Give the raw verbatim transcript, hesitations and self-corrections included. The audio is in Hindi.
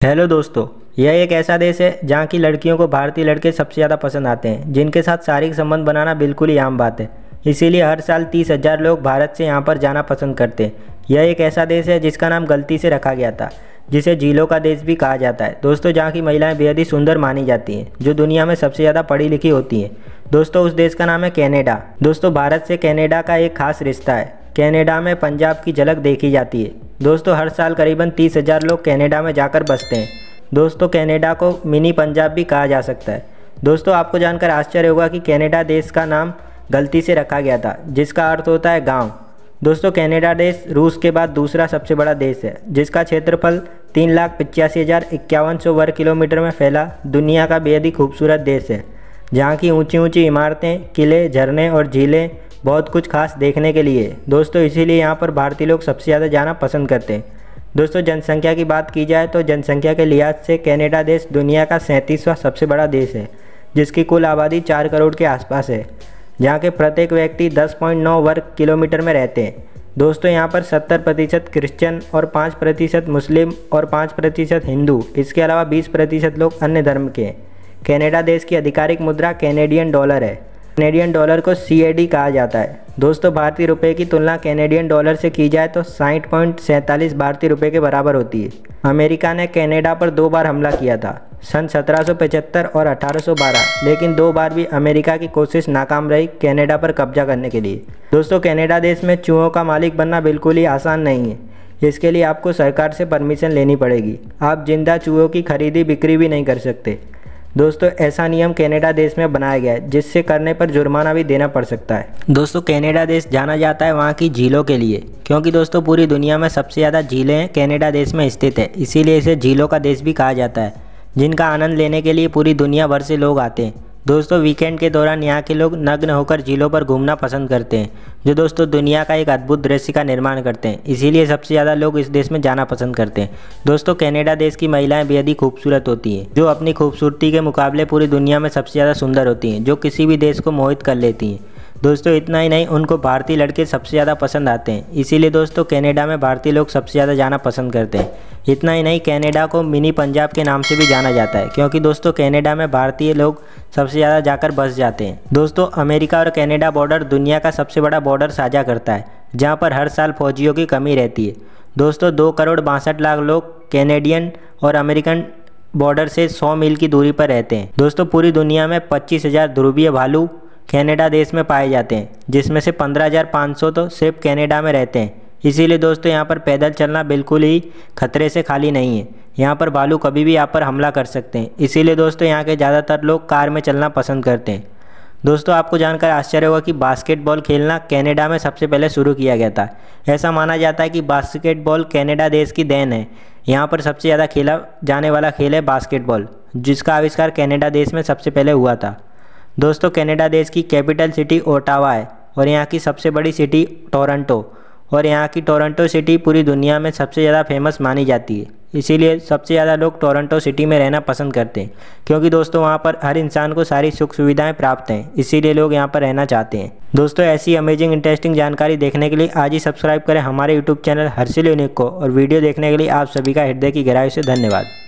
हेलो दोस्तों, यह एक ऐसा देश है जहाँ की लड़कियों को भारतीय लड़के सबसे ज़्यादा पसंद आते हैं, जिनके साथ शारीरिक संबंध बनाना बिल्कुल ही आम बात है। इसीलिए हर साल तीस हज़ार लोग भारत से यहाँ पर जाना पसंद करते हैं। यह एक ऐसा देश है जिसका नाम गलती से रखा गया था, जिसे झीलों का देश भी कहा जाता है। दोस्तों, जहाँ की महिलाएं बेहद ही सुंदर मानी जाती हैं, जो दुनिया में सबसे ज़्यादा पढ़ी लिखी होती हैं। दोस्तों, उस देश का नाम है कनाडा। दोस्तों, भारत से कनाडा का एक खास रिश्ता है। कनाडा में पंजाब की झलक देखी जाती है। दोस्तों, हर साल करीबन तीस हज़ार लोग कनाडा में जाकर बसते हैं। दोस्तों, कनाडा को मिनी पंजाब भी कहा जा सकता है। दोस्तों, आपको जानकर आश्चर्य होगा कि कनाडा देश का नाम गलती से रखा गया था, जिसका अर्थ होता है गांव। दोस्तों, कनाडा देश रूस के बाद दूसरा सबसे बड़ा देश है, जिसका क्षेत्रफल तीन लाख पचासी हज़ार इक्यावन सौ वर्ग किलोमीटर में फैला दुनिया का बेहद ही खूबसूरत देश है, जहाँ की ऊंची ऊंची इमारतें, किले, झरने और झीलें बहुत कुछ खास देखने के लिए। दोस्तों, इसीलिए यहाँ पर भारतीय लोग सबसे ज़्यादा जाना पसंद करते हैं। दोस्तों, जनसंख्या की बात की जाए तो जनसंख्या के लिहाज से कनाडा देश दुनिया का सैंतीसवां सबसे बड़ा देश है, जिसकी कुल आबादी चार करोड़ के आसपास है, जहाँ के प्रत्येक व्यक्ति दस पॉइंट नौ वर्ग किलोमीटर में रहते हैं। दोस्तों, यहाँ पर सत्तर प्रतिशत क्रिश्चियन और पाँच प्रतिशत मुस्लिम और पाँच प्रतिशत हिंदू, इसके अलावा बीस प्रतिशत लोग अन्य धर्म के हैं। कनाडा देश की आधिकारिक मुद्रा कैनेडियन डॉलर है। कैनेडियन डॉलर को सी ए डी कहा जाता है। दोस्तों, भारतीय रुपये की तुलना कैनेडियन डॉलर से की जाए तो साठ पॉइंट सैंतालीस भारतीय रुपये के बराबर होती है। अमेरिका ने कनाडा पर दो बार हमला किया था, सन सत्रह सौ पचहत्तर और अठारह सौ बारह, लेकिन दो बार भी अमेरिका की कोशिश नाकाम रही कनाडा पर कब्जा करने के लिए। दोस्तों, कनाडा देश में चूहों का मालिक बनना बिल्कुल ही आसान नहीं है। इसके लिए आपको सरकार से परमिशन लेनी पड़ेगी। आप जिंदा चूहों की खरीदी बिक्री भी नहीं कर सकते। दोस्तों, ऐसा नियम कनाडा देश में बनाया गया है, जिससे करने पर जुर्माना भी देना पड़ सकता है। दोस्तों, कनाडा देश जाना जाता है वहाँ की झीलों के लिए, क्योंकि दोस्तों पूरी दुनिया में सबसे ज़्यादा झीलें कनाडा देश में स्थित है। इसीलिए इसे झीलों का देश भी कहा जाता है, जिनका आनंद लेने के लिए पूरी दुनिया भर से लोग आते हैं। दोस्तों, वीकेंड के दौरान यहाँ के लोग नग्न होकर झीलों पर घूमना पसंद करते हैं, जो दोस्तों दुनिया का एक अद्भुत दृश्य का निर्माण करते हैं। इसीलिए सबसे ज़्यादा लोग इस देश में जाना पसंद करते हैं। दोस्तों, कनाडा देश की महिलाएं बेहद ही खूबसूरत होती हैं, जो अपनी खूबसूरती के मुकाबले पूरी दुनिया में सबसे ज़्यादा सुंदर होती हैं, जो किसी भी देश को मोहित कर लेती हैं। दोस्तों, इतना ही नहीं, उनको भारतीय लड़के सबसे ज़्यादा पसंद आते हैं। इसीलिए दोस्तों कनाडा में भारतीय लोग सबसे ज़्यादा जाना पसंद करते हैं। इतना ही नहीं, कनाडा को मिनी पंजाब के नाम से भी जाना जाता है, क्योंकि दोस्तों कनाडा में भारतीय लोग सबसे ज़्यादा जाकर बस जाते हैं। दोस्तों, अमेरिका और कनाडा बॉर्डर दुनिया का सबसे बड़ा बॉर्डर साझा करता है, जहाँ पर हर साल फौजियों की कमी रहती है। दोस्तों, दो करोड़ बासठ लाख लोग कैनेडियन और अमेरिकन बॉर्डर से सौ मील की दूरी पर रहते हैं। दोस्तों, पूरी दुनिया में पच्चीस हज़ार ध्रुवीय भालू कनाडा देश में पाए जाते हैं, जिसमें से पंद्रह हज़ार पाँच सौ तो सिर्फ कनाडा में रहते हैं। इसीलिए दोस्तों यहाँ पर पैदल चलना बिल्कुल ही खतरे से खाली नहीं है। यहाँ पर भालू कभी भी आप पर हमला कर सकते हैं। इसीलिए दोस्तों यहाँ के ज़्यादातर लोग कार में चलना पसंद करते हैं। दोस्तों, आपको जानकर आश्चर्य होगा कि बास्केटबॉल खेलना कनाडा में सबसे पहले शुरू किया गया था। ऐसा माना जाता है कि बास्केटबॉल कनाडा देश की देन है। यहाँ पर सबसे ज़्यादा खेला जाने वाला खेल है बास्केटबॉल, जिसका आविष्कार कनाडा देश में सबसे पहले हुआ था। दोस्तों, कनाडा देश की कैपिटल सिटी ओटावा है और यहाँ की सबसे बड़ी सिटी टोरंटो, और यहाँ की टोरंटो सिटी पूरी दुनिया में सबसे ज़्यादा फेमस मानी जाती है। इसीलिए सबसे ज़्यादा लोग टोरंटो सिटी में रहना पसंद करते हैं, क्योंकि दोस्तों वहाँ पर हर इंसान को सारी सुख सुविधाएं प्राप्त हैं। इसीलिए लोग यहाँ पर रहना चाहते हैं। दोस्तों, ऐसी अमेजिंग इंटरेस्टिंग जानकारी देखने के लिए आज ही सब्सक्राइब करें हमारे यूट्यूब चैनल हर्षिल यूनिक को, और वीडियो देखने के लिए आप सभी का हृदय की गहराई से धन्यवाद।